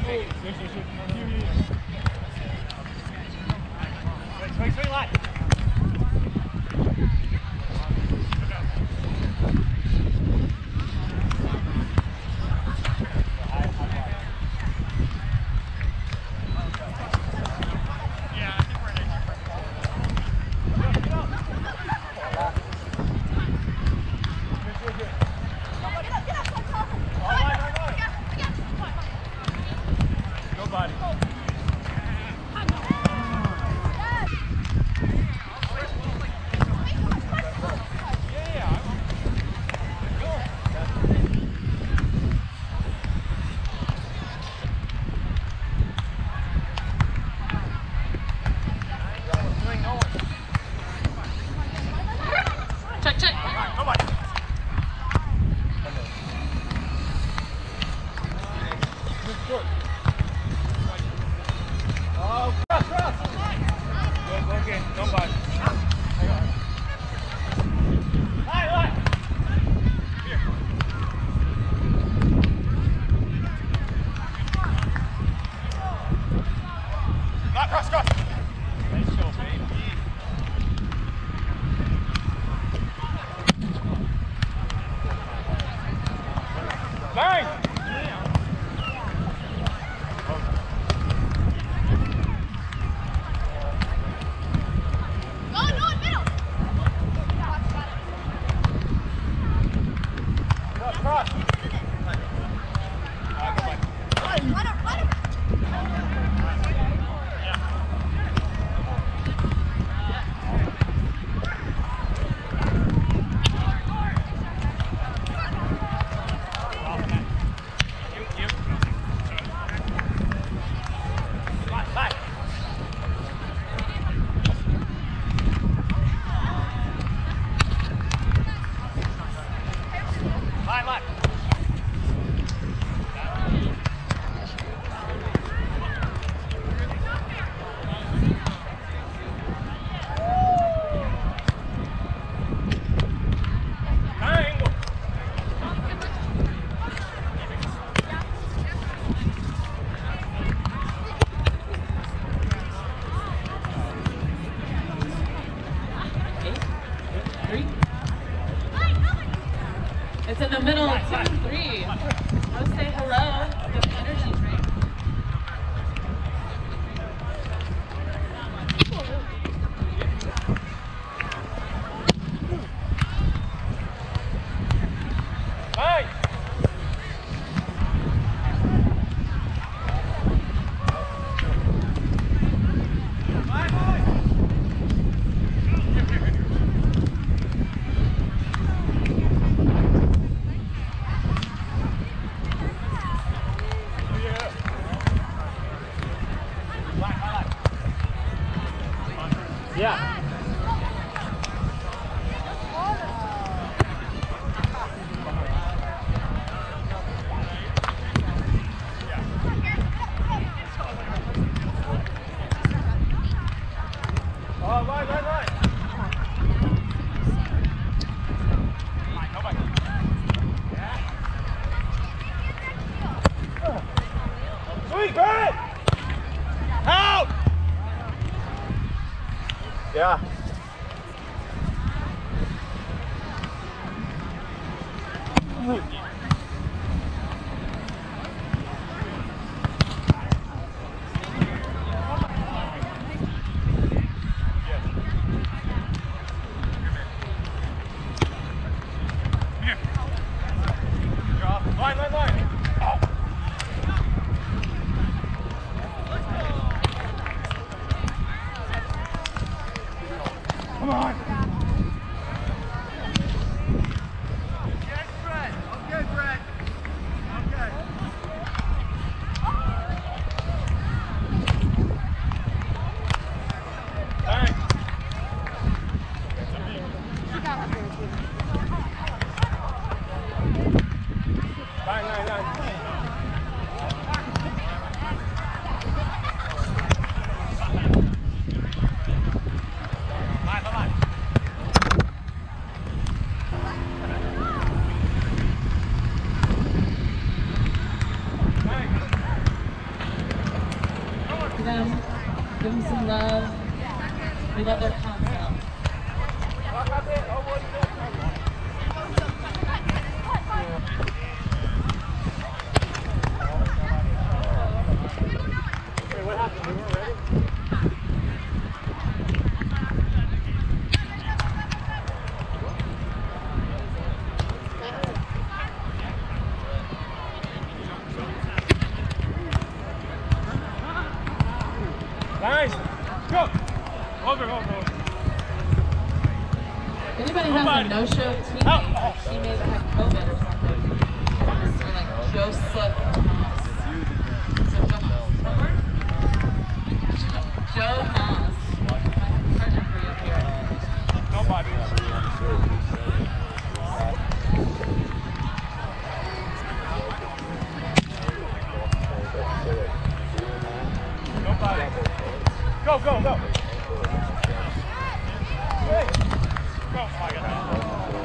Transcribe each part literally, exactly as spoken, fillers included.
Swing, swing, light. It's in the middle of two and three. Go say hello. The energy drink. Yeah. Oh, right, right, right. Sweet, Brad! Out! Yeah. Line, line, line. Come on. Okay, Brett. Okay, Brett. Okay. Thanks. Line, line, line. We love their concept. Wait, what happened? We weren't ready? Nice. Go. Over, over, over. If anybody has a no-show teammate, she may have COVID or something. Or like Joe Slip. So Joe, Joe Haas. I have a partner for you here. Nobody. Nobody. Go, go, go. Hey. Go. I got that.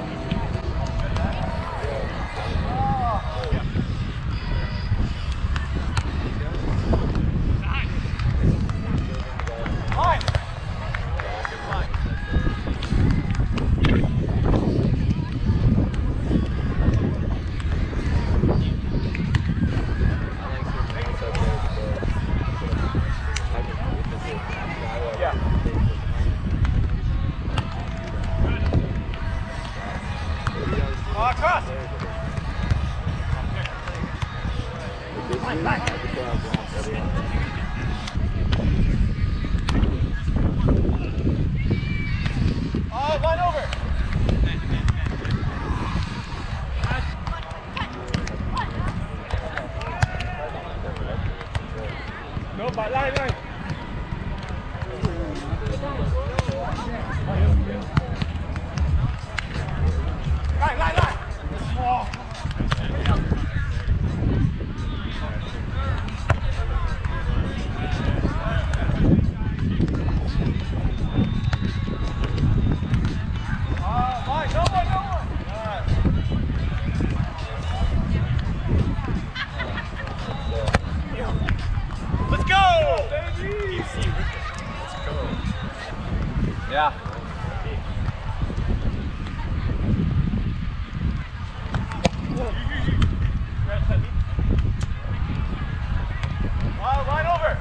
Yeah. Oh, line over.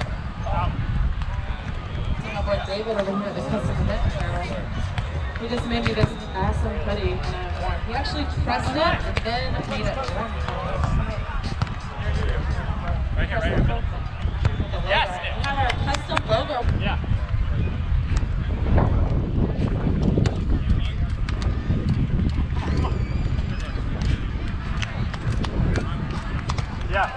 My boy David over here at the custom knit channel. He just made me this awesome hoodie, and I, he actually pressed it and then made it warm. Right here, right here. Yes. We have our custom logo. Yeah. Yeah.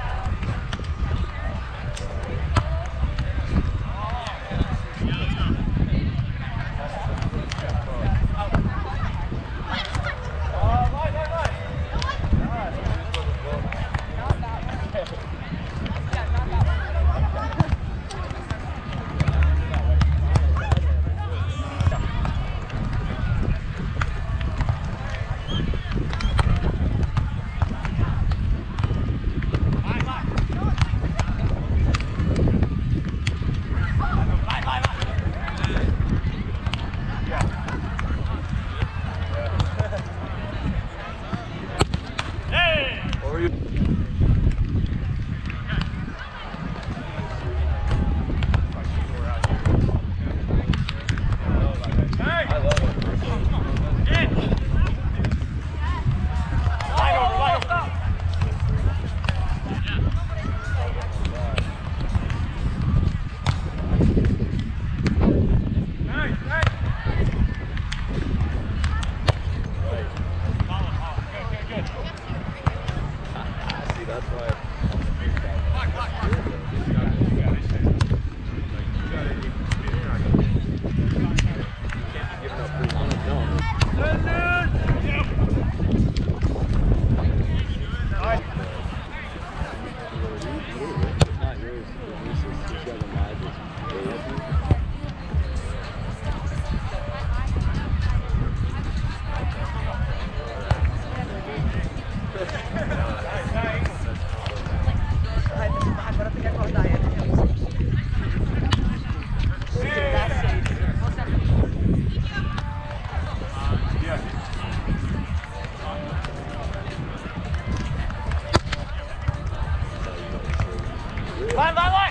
Line, line, line.